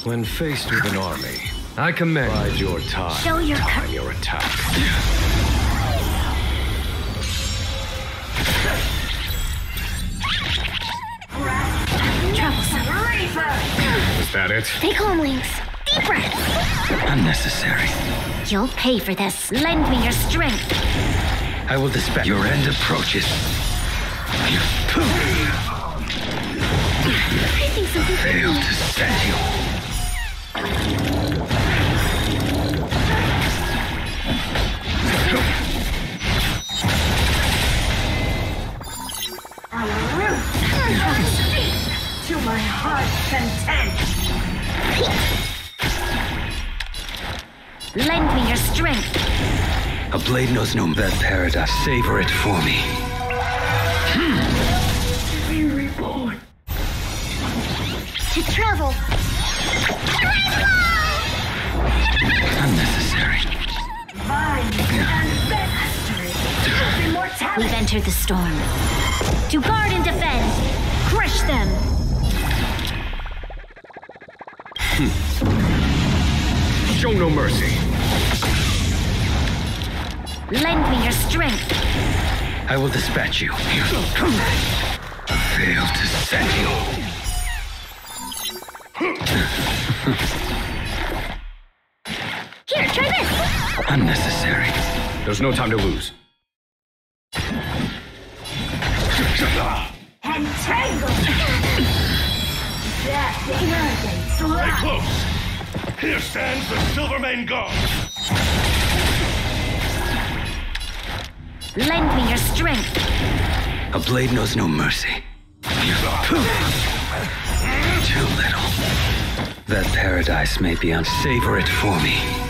When faced with an army, I commend your time. Show your time your attack. Troublesome. Was that it? Stay calm, Lynx. Deep breath. Unnecessary. You'll pay for this. Lend me your strength. I will dispatch. Your end approaches. I think something Fail to set you. To my heart's content. Lend me your strength. A blade knows no that paradise. Savor it for me. Be reborn. To travel. Unnecessary. Mine and mastery. Immortality. We've entered the storm. To guard and defend. Crush them. Show no mercy. Lend me your strength. I will dispatch you. Fail to set you. Here, try this. Unnecessary. There's no time to lose. Entangle. That irrigates Stay life. close! Here stands the Silvermane Guard! Lend me your strength. A blade knows no mercy. Too little. That paradise may be unsavor it for me.